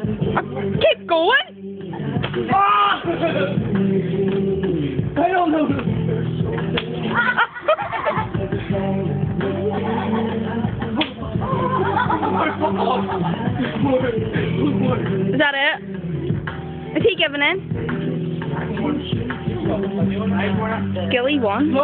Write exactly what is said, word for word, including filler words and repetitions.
Keep going. Ah! I don't know. Is that it? Is he giving in? Gilly won.